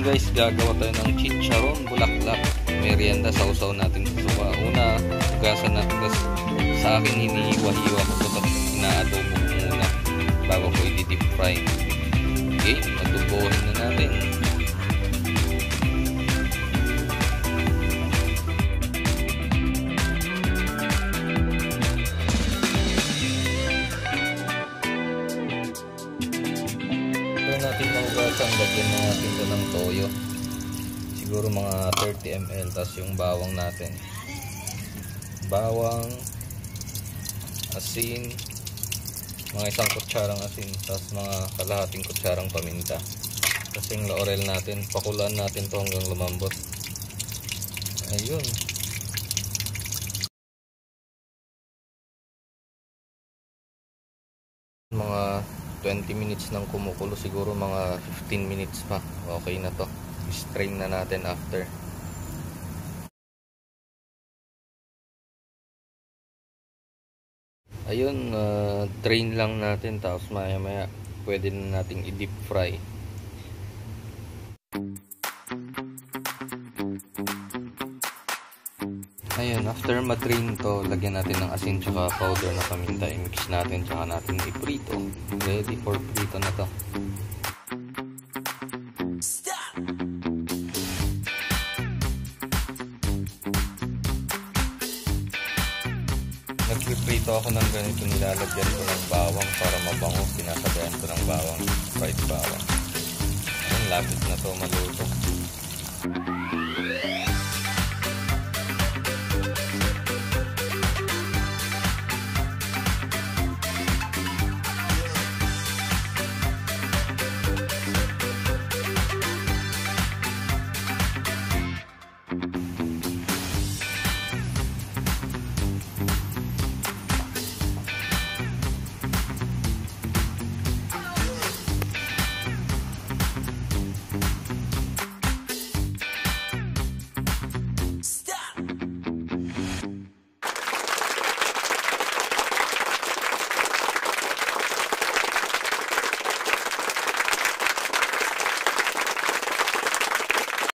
guys, gagawa tayo ng chicharon bulaklak. Merienda, sausaw natin sa suka. Una, hugasan natin. Tapos sa akin hinihiwa-hiwa ko ito. Tapos inaadobo ko muna bago ko i-deep fry. Okay, adobohin na natin. Natin mahugasan, lagyan na natin ito ng toyo, siguro mga 30 ml. Tapos yung bawang natin, bawang, asin, mga 1 kutsarang asin, tapos mga kalahating kutsarang paminta. Tapos yung laurel natin, pakulaan natin to hanggang lumambot. Ayun, mga 20 minutes nang kumukulo, siguro mga 15 minutes pa, okay na to. Strain na natin after. Ayun, drain lang natin, tapos maya maya pwede na nating i-deep fry. Ayun, after ma-drain to, lagyan natin ng asin tsaka powder na paminta, i-mix natin tsaka natin i-prito. Ready for prito na to. Nagpiprito ako ng ganito, nilalagyan ko ng bawang para mabango, sinasabayan ko ng bawang, fried bawang. Ayun, lapit na to maluto.